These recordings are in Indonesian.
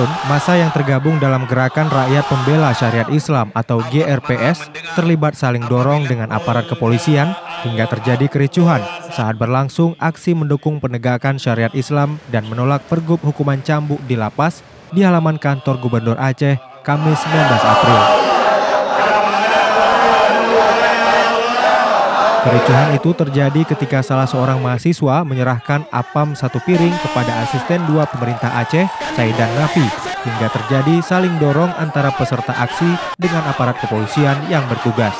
Tahun, massa yang tergabung dalam Gerakan Rakyat Pembela Syariat Islam atau GRPS terlibat saling dorong dengan aparat kepolisian hingga terjadi kericuhan saat berlangsung aksi mendukung penegakan syariat Islam dan menolak pergub hukuman cambuk di lapas di halaman kantor Gubernur Aceh, Kamis 19 April. Kericuhan itu terjadi ketika salah seorang mahasiswa menyerahkan apam satu piring kepada asisten 2 pemerintah Aceh, Saidan Nafi, hingga terjadi saling dorong antara peserta aksi dengan aparat kepolisian yang bertugas.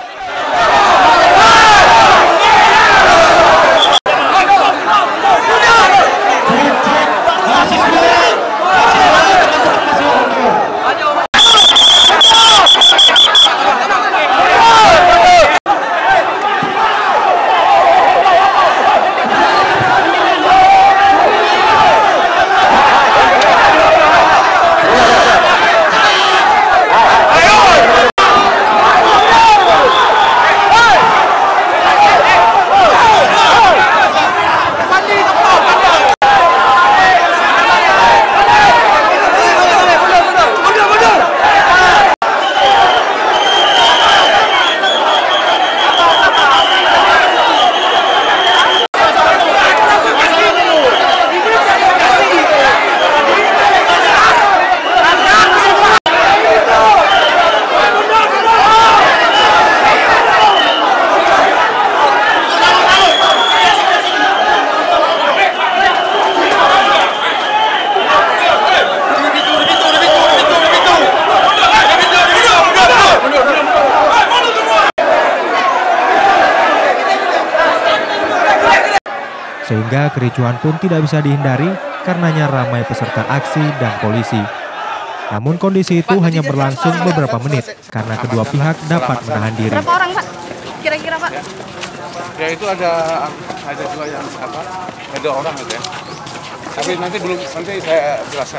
Sehingga kericuhan pun tidak bisa dihindari karenanya ramai peserta aksi dan polisi. Namun kondisi itu hanya berlangsung beberapa menit karena kedua pihak dapat menahan diri. Berapa orang, Pak? Kira-kira, Pak? Ya itu ada juga yang ada orang gitu ya. Tapi nanti saya jelaskan.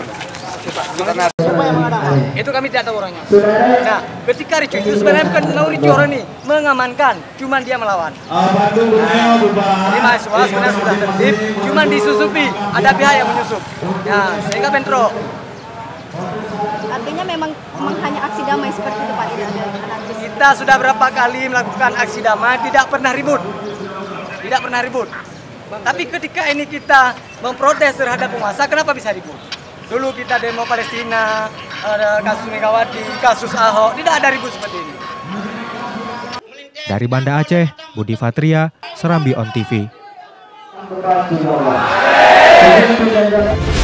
Itu kami tidak tahu orangnya. Nah, ketika ricu itu sebenarnya bukan mau ricu orang ini, mengamankan, cuman dia melawan. Jadi mahasiswa sebenarnya sudah tertib, cuman disusupi, ada pihak yang menyusup. Nah, sehingga bentrok. Artinya memang hanya aksi damai seperti itu, Pak, tidak ada anarkis. Kita sudah berapa kali melakukan aksi damai, tidak pernah ribut. Tidak pernah ribut. Tapi ketika ini kita memprotes terhadap penguasa, kenapa bisa ribut? Dulu kita demo Palestina, ada kasus Megawati, kasus Ahok, tidak ada ribut seperti ini. Dari Banda Aceh, Budi Fatria, Serambi On TV.